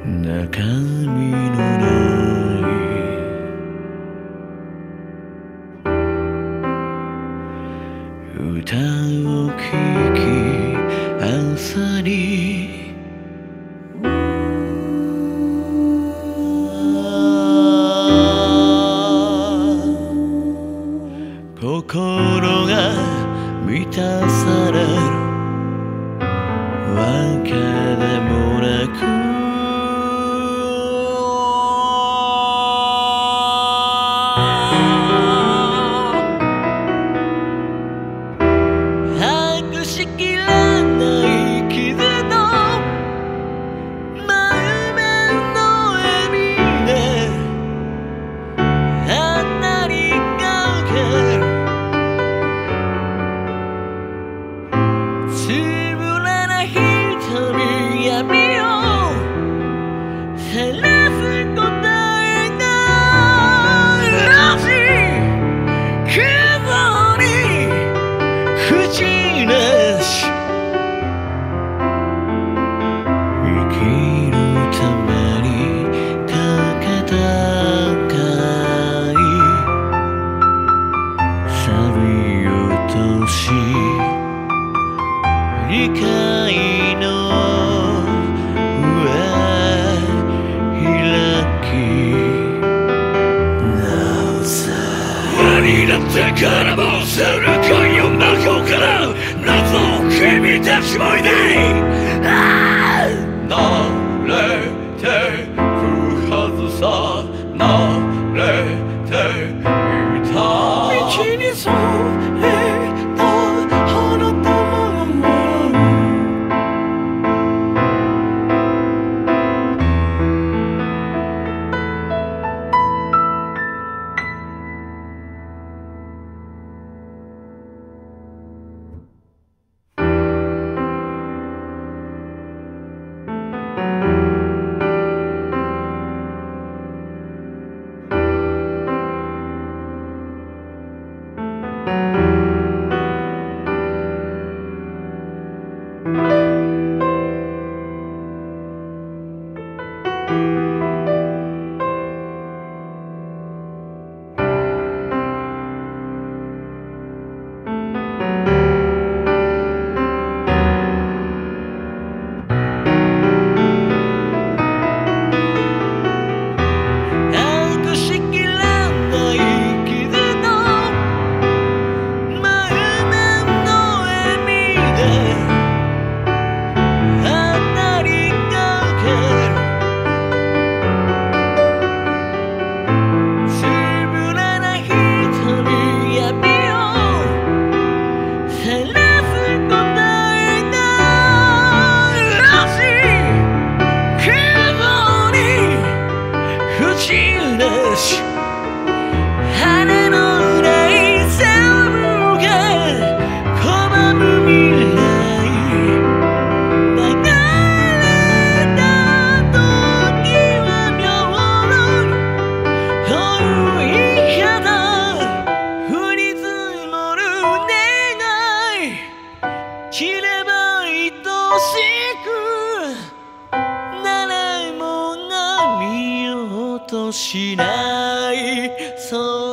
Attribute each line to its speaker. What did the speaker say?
Speaker 1: 中身のない歌を聴き朝に心が満たされるわけでもなく把握しきれない傷の真面目の笑みで離れかけるつぶらな瞳闇を照らす答えがし傷に口なし生きるためにかけた愛錆び落とし理解の上開きなおさ嫌になってからもする恋を真顔から謎を君たちもいない慣れてくはずさ慣れていた道に添えた花束羽のないセルが拒む未来流れた時は妙な遠い肌降り積もる願い切れば愛しく誰もが見ようとしないそう